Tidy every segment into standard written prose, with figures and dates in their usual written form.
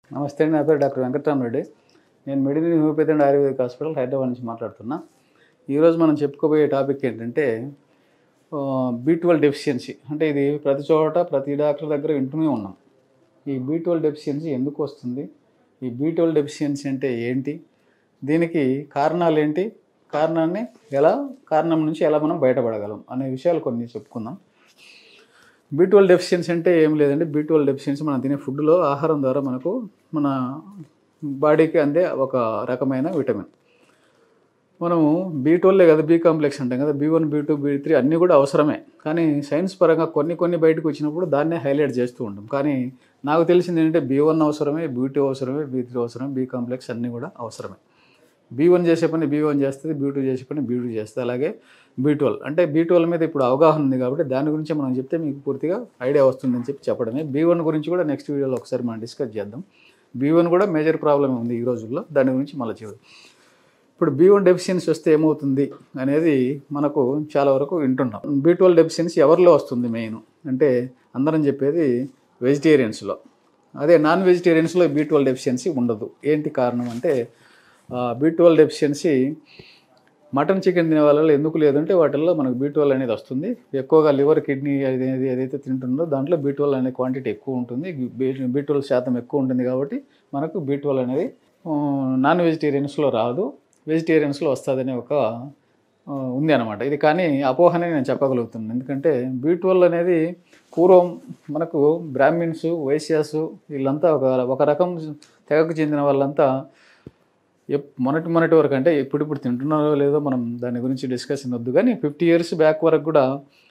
నమస్తే అండి. నా పేరు డాక్టర్ వెంకటరామరెడ్డి. నేను మెడిని homeopathy and ayurvedic hospital Hyderabad నుంచి మాట్లాడుతున్నా. ఈరోజు మనం చెప్పుకోబోయే టాపిక్ ఏంటంటే బి12 డెఫిషియన్సీ. అంటే ఇది ప్రతి చోట ప్రతి డాక్టర్ దగ్గర వింటూనే ఉన్నాం. ఈ బి12 డెఫిషియన్సీ ఎందుకు వస్తుంది? ఈ బి12 డెఫిషియన్సీ అంటే ఏంటి? దీనికి కారణాలు ఏంటి? కారణం నుంచి ఎలా మనం బయటపడగలం అనే విషయాలు కొన్ని చెప్పుకుందాం. బి12 డెఫిషియన్సీ అంటే ఏం లేదండి. బి12 డెఫిషియన్సీ మనం తినే ఫుడ్లో ఆహారం ద్వారా మనకు మన బాడీకి అందే ఒక రకమైన విటమిన్. మనము బి12 కదా, బి కాంప్లెక్స్ అంటాం కదా, బి1, బి2, బి3 అన్నీ కూడా అవసరమే. కానీ సైన్స్ పరంగా కొన్ని బయటకు వచ్చినప్పుడు దాన్నే హైలైట్ చేస్తూ ఉంటాం. కానీ నాకు తెలిసింది ఏంటంటే బి1 అవసరమే, బి2 అవసరమే, బి3 అవసరమే, బి కాంప్లెక్స్ అన్నీ కూడా అవసరమే. బి1 చేసే పని బి1 చేస్తుంది, బి2 చేసే పని బి2 చేస్తుంది. అలాగే బి12 అంటే బి12 మీద ఇప్పుడు అవగాహన ఉంది కాబట్టి దాని గురించి మనం చెప్తే మీకు పూర్తిగా ఐడియా వస్తుందని చెప్పడమే. బి1 గురించి కూడా నెక్స్ట్ వీడియోలో ఒకసారి మనం డిస్కస్ చేద్దాం. బి1 కూడా మేజర్ ప్రాబ్లం ఉంది ఈ రోజుల్లో, దాని గురించి మళ్ళీ చూద్దాం. ఇప్పుడు బి1 డెఫిషియన్సీ వస్తే ఏమవుతుంది అనేది మనకు చాలా వరకు వింటున్నాం. బి12 డెఫిషియన్సీ ఎవరిలో వస్తుంది మెయిన్ అంటే అందరం చెప్పేది వెజిటేరియన్స్లో. అదే నాన్ వెజిటేరియన్స్లో బి12 డెఫిషియన్సీ ఉండదు. ఏంటి కారణం అంటే బి12 డెఫిషియన్సీ మటన్ చికెన్ తినే వాళ్ళలో ఎందుకు లేదంటే వాటిల్లో మనకు బి12 అనేది వస్తుంది. ఎక్కువగా లివర్ కిడ్నీ ఏదైతే తింటుందో దాంట్లో బి12 అనే క్వాంటిటీ ఎక్కువ ఉంటుంది, బి12 శాతం ఎక్కువ ఉంటుంది. కాబట్టి మనకు బి12 అనేది నాన్ వెజిటేరియన్స్లో రాదు, వెజిటేరియన్స్లో వస్తుందనే ఒక ఉంది అనమాట. ఇది కానీ అపోహనే నేను చెప్పగలుగుతున్నాను. ఎందుకంటే బి12 అనేది పూర్వం మనకు బ్రాహ్మిన్స్, వైశ్యాసు వీళ్ళంతా ఒక రకం తెగకు చెందిన వాళ్ళంతా మొన్నటి వరకు అంటే ఇప్పుడు తింటున్నారో లేదో మనం దాని గురించి డిస్కషన్ వద్దు, కానీ 50 years బ్యాక్ వరకు కూడా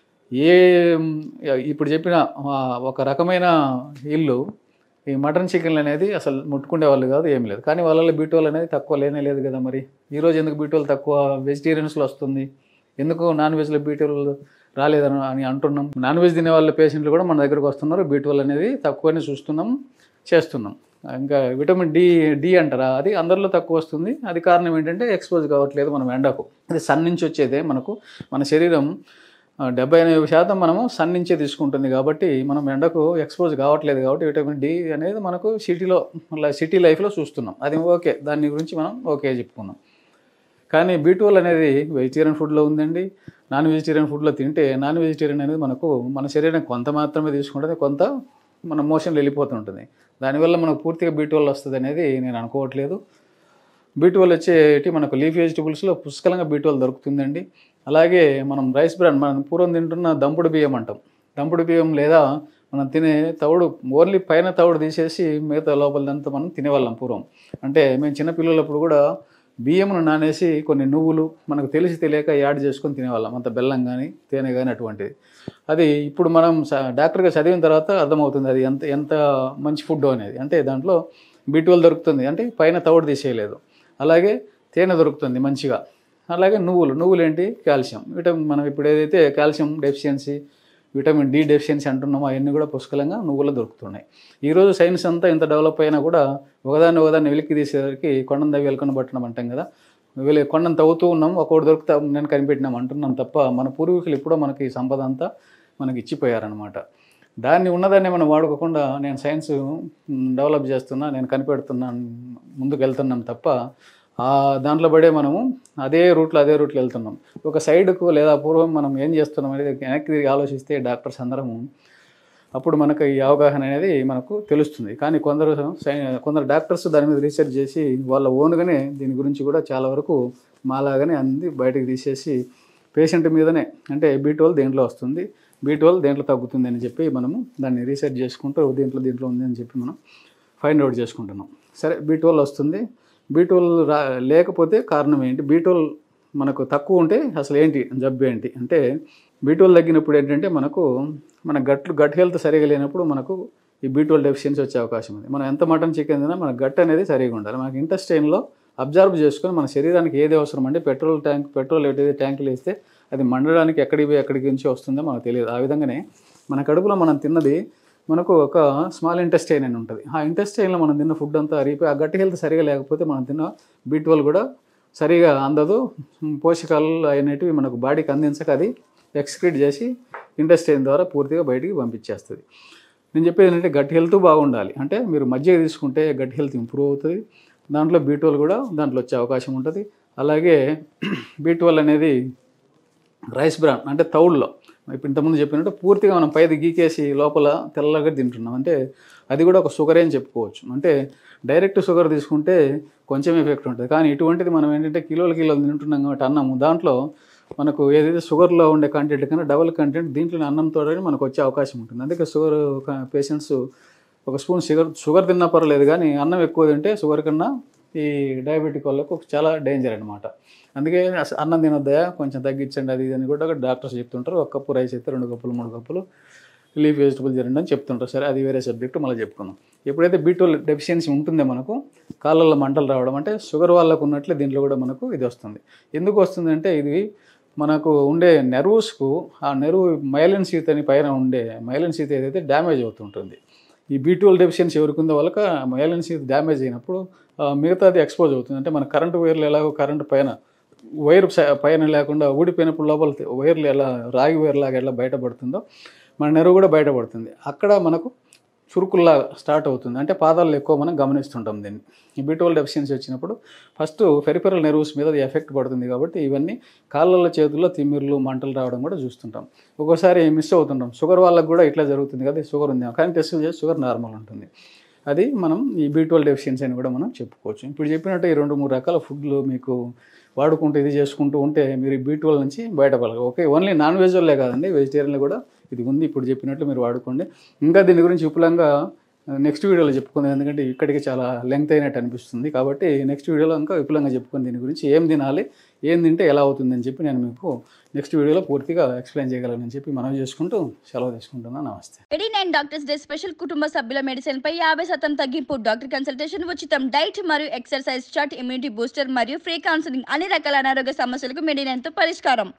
ఇప్పుడు చెప్పిన ఒక రకమైన ఇల్లు ఈ మటన్ చికెన్లు అనేది అసలు ముట్టుకునే వాళ్ళు కాదు, ఏం లేదు. కానీ వాళ్ళలో బి12 అనేది తక్కువ లేదు కదా. మరి ఈరోజు ఎందుకు బి12 తక్కువ వెజిటేరియన్స్లో వస్తుంది? ఎందుకు నాన్ వెజ్లో బి12 రాలేదని అని అంటున్నాం? నాన్ వెజ్ తినే వాళ్ళ పేషెంట్లు కూడా మన దగ్గరకు వస్తున్నారు, బి12 అనేది తక్కువని చూస్తున్నాం, చేస్తున్నాం. ఇంకా విటమిన్ డి అంటారా, అది అందరిలో తక్కువ వస్తుంది. అది కారణం ఏంటంటే ఎక్స్పోజ్ కావట్లేదు మనం ఎండకు. అది సన్ నుంచి వచ్చేదే. మన శరీరం 70-80% మనము సన్ నుంచే తీసుకుంటుంది కాబట్టి మనం ఎండకు ఎక్స్పోజ్ కావట్లేదు. కాబట్టి విటమిన్ డి అనేది మనకు సిటీ లైఫ్లో చూస్తున్నాం. అది ఓకే, దాని గురించి మనం ఓకే చెప్పుకున్నాం. కానీ బి12 అనేది వెజిటేరియన్ ఫుడ్లో ఉందండి. నాన్ వెజిటేరియన్ ఫుడ్లో తింటే నాన్ వెజిటేరియన్ అనేది మన శరీరం కొంత మాత్రమే తీసుకుంటుంది, కొంత మన మోషన్లో వెళ్ళిపోతుంటుంది. దానివల్ల మనకు పూర్తిగా బి12 వస్తుంది అనేది నేను అనుకోవట్లేదు. బి12 వచ్చేటి మనకు లీఫ్ వెజిటబుల్స్లో పుష్కలంగా బి12 దొరుకుతుందండి. అలాగే మనం రైస్ బ్రాన్, మనం పూర్వం తింటున్న దంపుడు బియ్యం అంటాం. దంపుడు బియ్యం లేదా మనం తినే తవుడు, ఓన్లీ పైన తవుడు తీసేసి మిగతా లోపలదంతా మనం తినేవాళ్ళం పూర్వం. అంటే మేము చిన్నపిల్లలప్పుడు కూడా బియ్యమును నానేసి కొన్ని నువ్వులు మనకు తెలియక యాడ్ చేసుకొని తినేవాళ్ళం. అంత బెల్లం కానీ తేనె కానీ అటువంటిది. అది ఇప్పుడు మనం డాక్టర్గా చదివిన తర్వాత అర్థమవుతుంది అది ఎంత మంచి ఫుడ్ అనేది. అంటే దాంట్లో బి12 దొరుకుతుంది, అంటే పైన తవుడు తీసేయలేదు. అలాగే తేనె దొరుకుతుంది మంచిగా. అలాగే నువ్వులు ఏంటి, కాల్షియం, మనం ఇప్పుడు ఏదైతే calcium deficiency, vitamin D deficiency అంటున్నామో అవన్నీ కూడా పుష్కలంగా నువ్వులు దొరుకుతున్నాయి. ఈరోజు సైన్స్ అంతా ఇంత డెవలప్ అయినా కూడా ఒకదాన్ని వెలికి తీసేసరికి కొండను తవ్వి వెలుకను పట్టడం అంటాం కదా, కొండను తవ్వుతూ ఉన్నాం, ఒకటి దొరుకుతా నేను కనిపెట్టినాం అంటున్నాం తప్ప మన పూర్వీకులు ఎప్పుడో మనకి సంపద అంతా మనకి ఇచ్చిపోయారనమాట. ఉన్నదాన్ని మనం వాడుకోకుండా నేను సైన్స్ డెవలప్ చేస్తున్నా, నేను కనిపెడుతున్నాను, ముందుకు వెళ్తున్నాం తప్ప దాంట్లో పడే మనము అదే రూట్లో వెళ్తున్నాం. ఒక సైడ్కు లేదా పూర్వం మనం ఏం చేస్తున్నాం అనేది వెనక్కి తిరిగి ఆలోచిస్తే డాక్టర్స్ అందరము అప్పుడు మనకు ఈ అవగాహన అనేది మనకు తెలుస్తుంది. కానీ కొందరు డాక్టర్స్ దాని మీద రీసెర్చ్ చేసి వాళ్ళ ఓన్గానే దీని గురించి కూడా చాలా వరకు మాలాగానే అంది బయటకు తీసేసి పేషెంట్ మీదనే, అంటే బి12 దేంట్లో వస్తుంది, బి12 దేంట్లో తగ్గుతుంది అని చెప్పి మనము దాన్ని రీసెర్చ్ చేసుకుంటూ దీంట్లో ఉంది అని చెప్పి మనం ఫైండ్ అవుట్ చేసుకుంటున్నాం. సరే, బి12 వస్తుంది, బి12 లేకపోతే కారణం ఏంటి, బి12 మనకు తక్కువ ఉంటే అసలు ఏంటి జబ్బు ఏంటి అంటే, బి12 తగ్గినప్పుడు ఏంటంటే మన గట్ హెల్త్ సరిగా లేనప్పుడు మనకు ఈ బి12 డెఫిషియన్సీ వచ్చే అవకాశం ఉంది. మనం ఎంత మటన్ చికెన్ తినా మన గట్ అనేది సరిగా ఉండాలి. మనకి ఇంటెస్టైన్లో అబ్జర్వ్ చేసుకొని మన శరీరానికి ఏది అవసరం అంటే పెట్రోల్ ఏదైతే ట్యాంకులు వేస్తే అది మండడానికి ఎక్కడికి నుంచి వస్తుందో మనకు తెలియదు. ఆ విధంగానే మన కడుపులో మనం తిన్నది మనకు ఒక స్మాల్ ఇంటెస్టైన్ అని ఉంటుంది. ఆ ఇంటెస్టైన్లో మనం తిన్న ఫుడ్ అంతా అరిగిపోయి ఆ గట్టి హెల్త్ సరిగా లేకపోతే మనం తిన్న బి12 కూడా సరిగా అందదు. పోషకాలు అనేటివి మనకు బాడీకి అందించక అది ఎక్స్క్రీట్ చేసి ఇంటెస్టైన్ ద్వారా పూర్తిగా బయటికి పంపించేస్తుంది. నేను చెప్పేది ఏంటంటే గట్ హెల్త్ బాగుండాలి. అంటే మీరు మజ్జిగ తీసుకుంటే గట్ హెల్త్ ఇంప్రూవ్ అవుతుంది. దాంట్లో బీ12 కూడా దాంట్లో వచ్చే అవకాశం ఉంటుంది. అలాగే బీ12 అనేది రైస్ బ్రాన్ అంటే తౌడులో ఇప్పుడు ఇంతకుముందు చెప్పినట్టు పూర్తిగా మనం పైది గీకేసి లోపల తెల్లగా తింటున్నాం. అంటే అది కూడా ఒక షుగరే అని చెప్పుకోవచ్చు. అంటే డైరెక్ట్ షుగర్ తీసుకుంటే కొంచెం ఎఫెక్ట్ ఉంటుంది. కానీ ఇటువంటిది మనం ఏంటంటే కిలోలు తింటున్నాం కాబట్టి అన్నము దాంట్లో మనకు ఏదైతే షుగర్లో ఉండే కంటెంట్ కన్నా డబుల్ కంటెంట్ దీంట్లో అన్నంతో మనకు వచ్చే అవకాశం ఉంటుంది. అందుకే షుగర్ పేషెంట్స్ ఒక స్పూన్ షుగర్ తిన్నా పర్లేదు, కానీ అన్నం ఎక్కువ తింటే షుగర్ కన్నా ఈ డయాబెటిక్ వాళ్ళకు చాలా డేంజర్ అనమాట. అందుకే అన్నం తినొద్దా, కొంచెం తగ్గించండి అది అని కూడా డాక్టర్స్ చెప్తుంటారు. 1 కప్పు రైస్ అయితే 2 కప్పులు 3 కప్పులు లీఫ్ వెజిటబుల్ తినండి అని చెప్తుంటారు. సరే, అది వేరే సబ్జెక్టు, మళ్ళీ చెప్పుకుందాం. ఎప్పుడైతే బీ12 డెఫిషియన్సీ ఉంటుందో మనకు కాళ్ళల్లో మంటలు రావడం, అంటే షుగర్ వాళ్ళకు ఉన్నట్లే దీంట్లో కూడా మనకు ఇది వస్తుంది. ఎందుకు వస్తుందంటే ఇది మనకు ఉండే నెర్వ్స్కు ఆ నెర్వ్ మైలిన్ షీత్ అని పైన ఉండే మైలిన్ షీత్ ఏదైతే డ్యామేజ్ అవుతుంటుంది. ఈ బీ12 డెఫిషియన్సీ ఎవరికి ఉందో వాళ్ళకి మైలిన్ షీత్ డ్యామేజ్ అయినప్పుడు మిగతాది ఎక్స్పోజ్ అవుతుంది. అంటే మన కరెంటు వైర్లు ఎలాగో కరెంటు వైర్ పైన లేకుండా ఊడిపోయినప్పుడు లోపల వైర్లు ఎలా రాగి వైర్ లాగా ఎలా బయటపడుతుందో మన నెరువు కూడా బయటపడుతుంది. అక్కడ మనకు చురుకుల్లా స్టార్ట్ అవుతుంది. అంటే పాదాల్లో ఎక్కువ మనం గమనిస్తుంటాం దీన్ని. ఈ బీ12 డెఫిషియన్సీ వచ్చినప్పుడు ఫస్ట్ పెరిఫెరల్ నెర్వ్స్ మీద అది ఎఫెక్ట్ పడుతుంది. కాబట్టి ఇవన్నీ కాళ్ళల్లో చేతుల్లో తిమ్మిర్లు మంటలు రావడం కూడా చూస్తుంటాం. ఒక్కోసారి మిస్ అవుతుంటాం. షుగర్ వాళ్ళకు కూడా ఇట్లా జరుగుతుంది కదా, షుగర్ ఉంది కానీ టెస్టులు చేసి షుగర్ నార్మల్ ఉంటుంది. అది మనం ఈ బీ12 డెఫిషియన్సీ అని కూడా మనం చెప్పుకోవచ్చు. ఇప్పుడు చెప్పినట్టు ఈ 2-3 రకాల ఫుడ్లు మీకు వాడుకుంటూ ఇది చేసుకుంటూ ఉంటే మీరు ఈ బీ12 నుంచి బయటపడగలరు. ఓకే, ఓన్లీ నాన్ వెజ్ వాళ్ళే కాదండి, వెజిటేరియన్లో కూడా ఇది ఉంది. ఇప్పుడు చెప్పినట్లు మీరు వాడుకోండి. ఇంకా దీని గురించి విపులంగా నెక్స్ట్ వీడియోలో చెప్పుకుందాం. ఎందుకంటే ఇక్కడికి చాలా లెంగ్త్ అయినట్టు అనిపిస్తుంది. కాబట్టి నెక్స్ట్ వీడియోలో ఇంకా విపులంగా చెప్పుకొని దీని గురించి ఏం తినాలి, ఏం తింటే ఎలా అవుతుందని చెప్పి నేను మీకు నెక్స్ట్ వీడియోలో పూర్తిగా ఎక్స్ప్లెయిన్ చేయగలనని చెప్పి మనం చేసుకుంటూ సెలవు తీసుకుంటున్నాను. నమస్తే. 89 డాక్టర్స్ డే స్పెషల్ కుటుంబ సభ్యుల మెడిసిన్ పై 50% తగ్గింపు, డాక్టర్ కన్సల్టేషన్ ఉచితం, డైట్ మరియు ఎక్సర్సైజ్ చార్ట్, ఇమ్యూనిటీ బూస్టర్ మరియు ఫ్రీ కౌన్సిలింగ్, అన్ని రకాల అనారోగ్య సమస్యలకు మెడినైన్ తో పరిష్కారం.